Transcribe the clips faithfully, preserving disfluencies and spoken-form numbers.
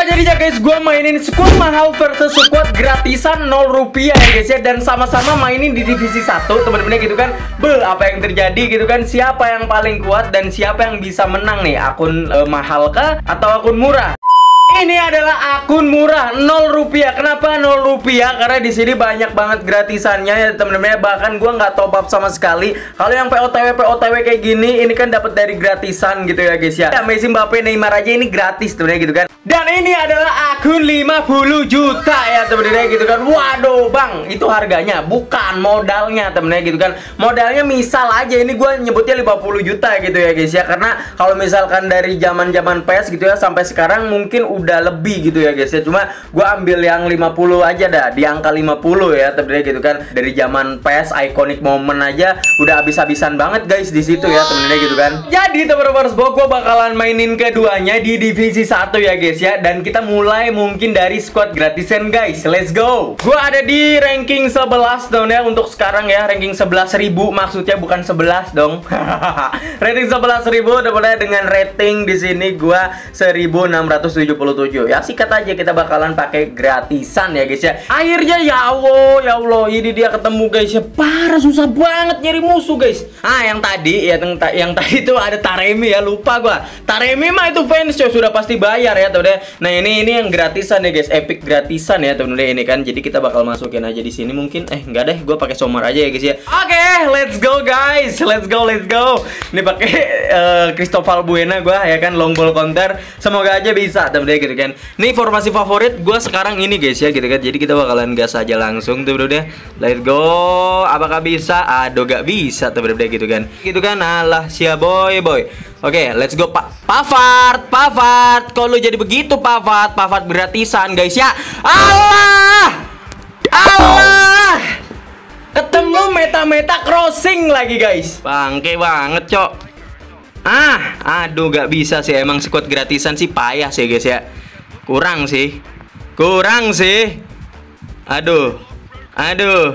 jadinya guys, gue mainin squad mahal versus squad gratisan nol rupiah ya guys ya. Dan sama-sama mainin di divisi satu teman-teman gitu kan. Be, apa yang terjadi gitu kan. Siapa yang paling kuat dan siapa yang bisa menang nih. Akun uh, mahal kah atau akun murah? Ini adalah akun murah nol rupiah. Kenapa nol rupiah? Karena di sini banyak banget gratisannya ya teman-teman. Bahkan gua nggak top up sama sekali. Kalau yang P O T W P O T W kayak gini, ini kan dapat dari gratisan gitu ya guys ya. Ya Messi, Mbappe, Neymar aja ini gratis teman-teman gitu kan. Dan ini adalah akun lima puluh juta ya teman-teman gitu kan. Waduh bang, itu harganya bukan modalnya teman-teman gitu kan. Modalnya misal aja ini gua nyebutnya lima puluh juta gitu ya guys ya. Karena kalau misalkan dari zaman-zaman P E S gitu ya sampai sekarang mungkin udah udah lebih gitu ya guys ya. Cuma gue ambil yang lima puluh aja dah, di angka lima puluh ya temen-temen gitu kan. Dari zaman P E S iconic moment aja udah habis-habisan banget guys di situ ya temen-temen gitu kan. Jadi teman-teman semua, gue bakalan mainin keduanya di divisi satu ya guys ya. Dan kita mulai mungkin dari squad gratisan guys. Let's go. Gue ada di ranking sebelas dong ya untuk sekarang ya. Ranking sebelas ribu maksudnya, bukan sebelas dong. Rating sebelas ribu udah mulai dengan rating di sini gue seribu enam ratus tujuh puluh tujuh. Ya sikat aja, kita bakalan pakai gratisan ya guys ya. Akhirnya ya Allah, ya Allah, ini dia ketemu guys ya. Parah, susah banget nyari musuh guys. Ah yang tadi ya, yang, yang tadi itu ada Taremi ya, lupa gua. Taremi mah itu fans ya, sudah pasti bayar ya teman-teman. Nah ini ini yang gratisan ya guys, epic gratisan ya teman-teman ini kan. Jadi kita bakal masukin aja di sini mungkin. Eh enggak deh, gua pakai Sommer aja ya guys ya. Oke, okay, let's go guys. Let's go, let's go. Ini pakai uh, Cristobal Buena gua ya kan, long ball counter. Semoga aja bisa teman-teman gitu kan. Ini formasi favorit gue sekarang ini guys ya gitu kan. Jadi kita bakalan gas aja langsung tuh bro deh. Let's go. Apakah bisa? Aduh gak bisa tuh bro deh gitu kan. Gitu kan. Alah sia boy boy. Oke, okay, let's go Pak Pavard. Pavard. Kok lu jadi begitu Pavard? Pavard gratisan guys ya. Allah. Allah. Ketemu meta-meta crossing lagi guys. Bangke banget cok. Ah, aduh gak bisa sih. Emang squad gratisan sih payah sih guys ya. Kurang sih. Kurang sih. Aduh. Aduh.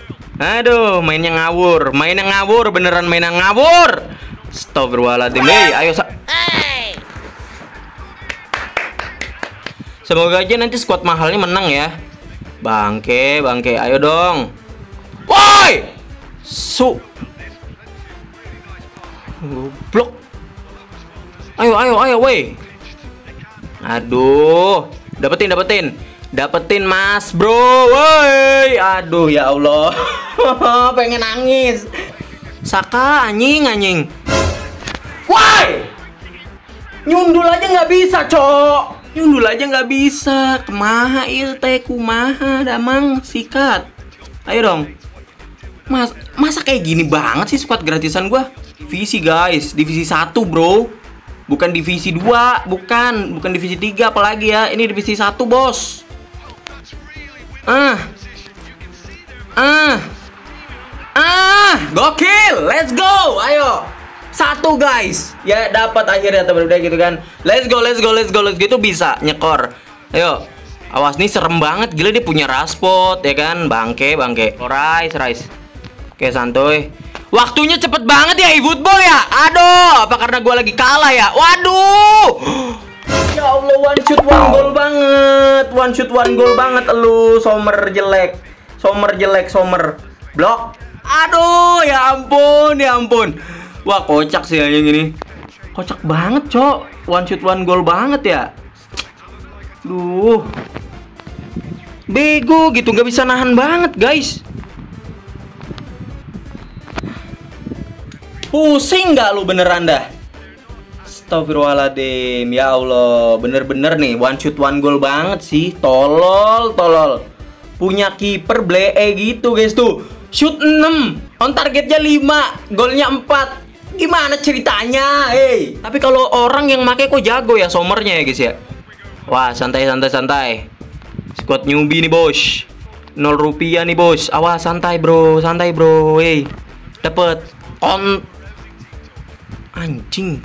Aduh, mainnya ngawur. Mainnya ngawur, beneran mainnya ngawur. Astagfirullahaladzim. Hey, ayo sa hey. Semoga aja nanti squad mahalnya menang ya. Bangke, bangke. Ayo dong. Woi. Su. Blok. Ayo, ayo, ayo, woi. Aduh, dapetin, dapetin, dapetin mas bro, woi. Aduh ya Allah, pengen nangis. Saka anjing, anjing. Woi, nyundul aja nggak bisa, cok. Nyundul aja nggak bisa. Kemaha il teh kumaha, damang sikat. Ayo dong. Mas, masa kayak gini banget sih squad gratisan gua? Divisi guys, divisi satu bro. Bukan divisi dua, bukan, bukan divisi tiga apalagi ya. Ini divisi satu, bos. Ah. Ah. Ah, gokil. Let's go. Ayo. Satu, guys. Ya, dapat akhirnya teman-teman gitu kan. Let's go, let's go, let's go, let's go. Itu bisa nyekor. Ayo. Awas nih serem banget. Gila dia punya raspot ya kan. Bangke, bangke. Rice, rice. Oke, santuy. Waktunya cepet banget ya eFootball ya. Aduh, apa karena gue lagi kalah ya? Waduh. Ya Allah, one shoot one goal banget. One shoot one goal banget lu. Sommer jelek. Sommer jelek, Sommer. Blok. Aduh, ya ampun, ya ampun. Wah, kocak sih yang ini. Kocak banget, cok. One shoot one goal banget ya. Duh. Bego gitu, nggak bisa nahan banget, guys. Pusing nggak lu beneran dah? Astagfirullahaladzim. Ya Allah, bener-bener nih one shoot one goal banget sih. Tolol, tolol. Punya kiper blee gitu guys tuh. Shoot enam, on targetnya lima, golnya empat. Gimana ceritanya? Hey. Tapi kalau orang yang make kok jago ya Sommernya ya guys ya. Wah, santai santai santai. Squad newbie nih bos. Nol rupiah nih bos. Awas, santai bro, santai bro. Hey. Dapet on. Anjing.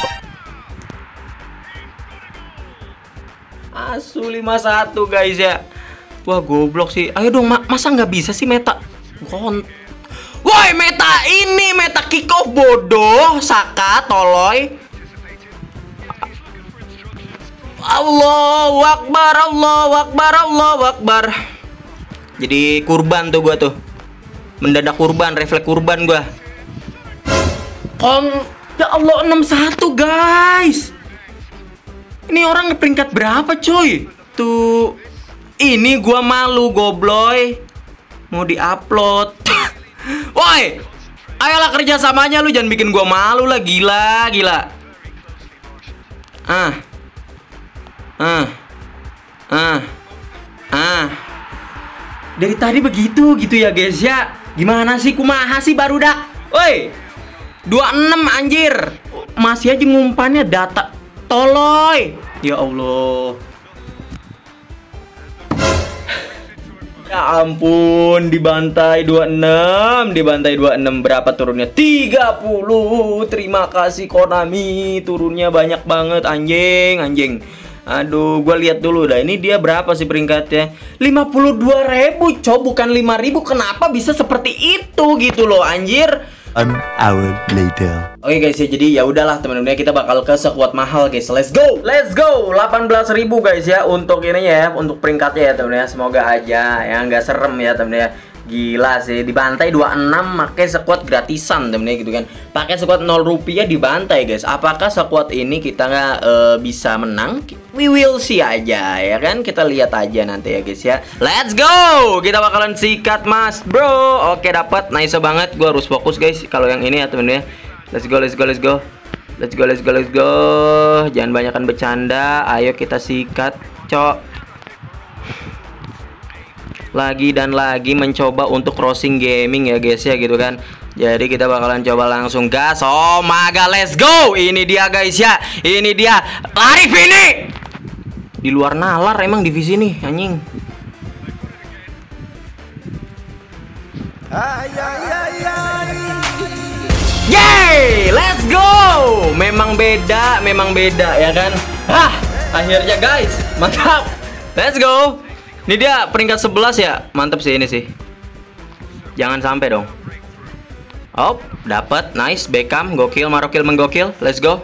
Asu lima satu guys ya. Wah goblok sih. Ayo dong, ma masa nggak bisa sih meta kon. Woi meta ini meta kick off bodoh. Saka toloy. Allahu Akbar, Allahu Akbar, Allahu Akbar. Jadi kurban tuh gua tuh. Mendadak kurban, refleks kurban gua. Om, ya Allah, enam satu guys. Ini orang peringkat berapa coy? Tuh, ini gua malu gobloy. Mau diupload. Woi, ayolah kerjasamanya, lu jangan bikin gua malu lah, gila, gila. Ah, ah, ah, ah. Dari tadi begitu gitu ya guys ya. Gimana sih, kumaha sih baru dah. Woi, dua puluh enam anjir. Masih aja ngumpannya data toloy. Ya Allah. Ya ampun, dibantai dua puluh enam, dibantai dua puluh enam. Berapa turunnya? tiga puluh. Terima kasih Konami, turunnya banyak banget anjing, anjing. Aduh, gue lihat dulu dah. Ini dia berapa sih peringkatnya? lima puluh dua ribu, cow, bukan lima ribu. Kenapa bisa seperti itu gitu loh, anjir? An hour later. Oke guys ya, jadi ya udahlah teman-teman, kita bakal ke sekuat mahal guys. Let's go. Let's go. delapan belas ribu guys ya untuk ininya ya, untuk peringkatnya ya teman-teman ya. Semoga aja ya nggak serem ya teman-teman ya. Gila sih, dibantai dua puluh enam pakai sekuat gratisan temen-temen gitu kan. Pakai sekuat nol rupiah dibantai guys. Apakah sekuat ini kita nggak uh, bisa menang? We will see aja ya kan. Kita lihat aja nanti ya guys ya. Let's go. Kita bakalan sikat mas bro. Oke, dapat. Nice banget. Gua harus fokus guys kalau yang ini ya temen-temen ya. Let's go, let's go, let's go. Let's go, let's go, let's go. Jangan banyakan bercanda. Ayo kita sikat, cok. Lagi dan lagi mencoba untuk crossing gaming ya guys ya gitu kan. Jadi kita bakalan coba langsung gas. Oh my god, let's go. Ini dia guys ya. Ini dia. Lari Vini. Di luar nalar emang divisi nih anjing. Yeay, let's go. Memang beda, memang beda ya kan. Hah, akhirnya guys. Mantap. Let's go. Ini dia peringkat sebelas ya. Mantep sih ini sih. Jangan sampai dong. Oh, dapat. Nice, Beckham, gokil, Marokil menggokil. Let's go.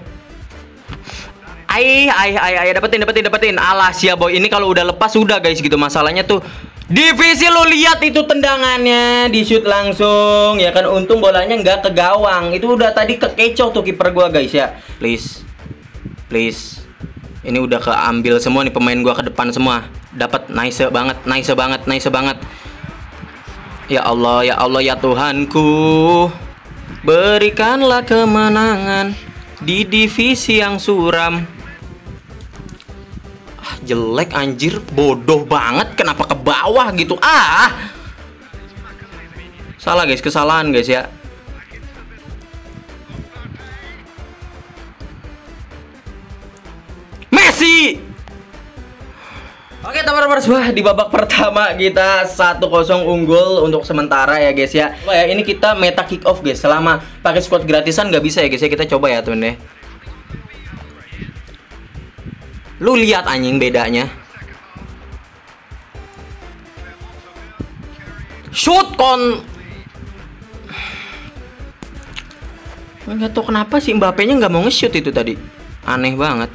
Ai, ai, ai, ai, dapetin, dapetin, dapetin. Alah, sia boy. Ini kalau udah lepas udah guys gitu. Masalahnya tuh divisi, lo lihat itu tendangannya, di shoot langsung ya kan. Untung bolanya nggak ke gawang. Itu udah tadi kekecoh tuh kiper gua guys ya. Please. Please. Ini udah keambil semua nih pemain gua ke depan semua. Dapat, nice banget, nice banget, nice banget. Ya Allah, ya Allah, ya Tuhanku, berikanlah kemenangan di divisi yang suram. Ah, jelek anjir, bodoh banget. Kenapa ke bawah gitu? Ah, salah guys, kesalahan guys ya. Messi. Oke teman-teman semua, di babak pertama kita satu kosong unggul untuk sementara ya guys ya. Coba ya, ini kita meta kick off guys. Selama pakai squad gratisan nggak bisa ya guys ya. Kita coba ya temen deh. Lu lihat anjing bedanya. Shoot kon. Nggak tahu kenapa sih Mbappe-nya nggak mau nge-shoot itu tadi. Aneh banget.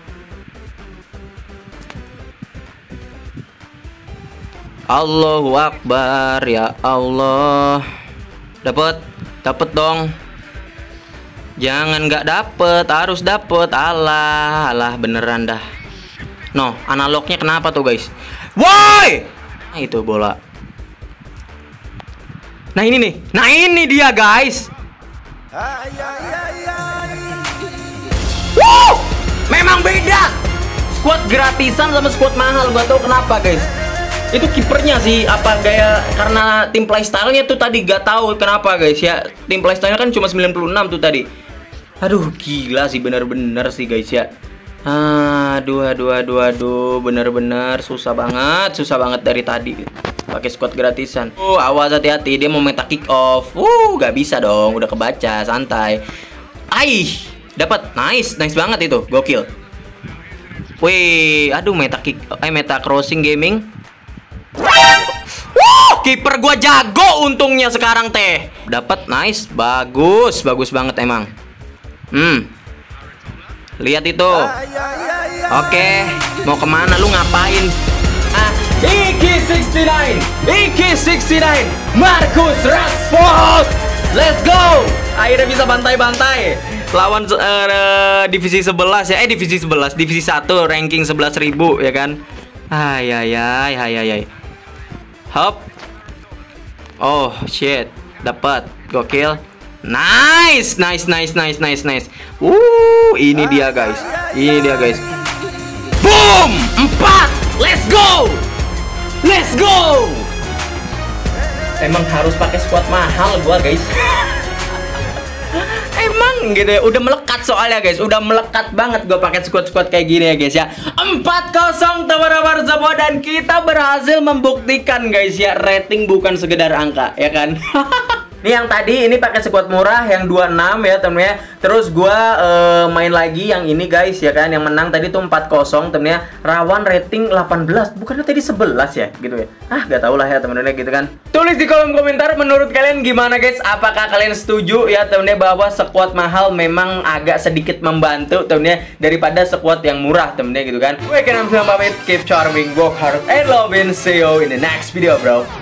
Allahu Akbar, ya Allah. Dapat, dapat dong. Jangan nggak dapet, harus dapet. Alah, alah beneran dah. No, analognya kenapa tuh guys? Woi, nah, itu bola. Nah ini nih, nah ini dia guys. Wow, memang beda. Squad gratisan sama squad mahal, gak tau kenapa guys. Itu kipernya sih apa gaya, karena tim playstyle-nya tuh tadi gak tahu kenapa guys ya. Tim playstyle kan cuma sembilan puluh enam tuh tadi. Aduh gila sih, bener-bener sih guys ya. Aduh aduh aduh aduh, bener-bener susah banget, susah banget dari tadi pakai squad gratisan. Uh, awas hati-hati, dia mau meta kick off. Uh, gak bisa dong, udah kebaca, santai. Aih, dapat, nice, nice banget itu, gokil. Wih, aduh meta kick, eh meta crossing gaming. Wuh, kiper gua jago untungnya sekarang teh. Dapat, nice, bagus, bagus banget emang. Hmm. Lihat itu. Oke, mau kemana lu ngapain? Ah, Iki enam puluh sembilan, Iki enam puluh sembilan, Marcus Rashford. Let's go. Akhirnya bisa bantai-bantai lawan uh, divisi sebelas ya. Eh divisi sebelas, divisi satu ranking sebelas ribu ya kan. Ay ay ay ay ay ay. Hop. Oh shit, dapat. Gokil. Nice, nice, nice, nice, nice, nice. Uh, ini dia guys. Ini dia guys. Boom! Empat! Let's go! Let's go! Emang harus pakai squad mahal gua guys. Emang gitu ya, udah melekat soalnya guys, udah melekat banget gua pakai squad-squad kayak gini ya guys ya. Empat kosong teman-teman semua, dan kita berhasil membuktikan guys ya, rating bukan sekedar angka ya kan. Nih yang tadi ini pakai squad murah yang dua puluh enam ya temennya. Terus gua uh, main lagi yang ini guys ya kan, yang menang tadi tuh empat kosong temennya. Rawan rating delapan belas, bukannya tadi sebelas ya gitu ya. Ah gak tau lah ya temen-temennya gitu kan. Tulis di kolom komentar menurut kalian gimana guys. Apakah kalian setuju ya temennya bahwa squad mahal memang agak sedikit membantu temennya daripada squad yang murah temennya gitu kan. Gue Kenan pamit, keep charming, work hard and love, and see you in the next video bro.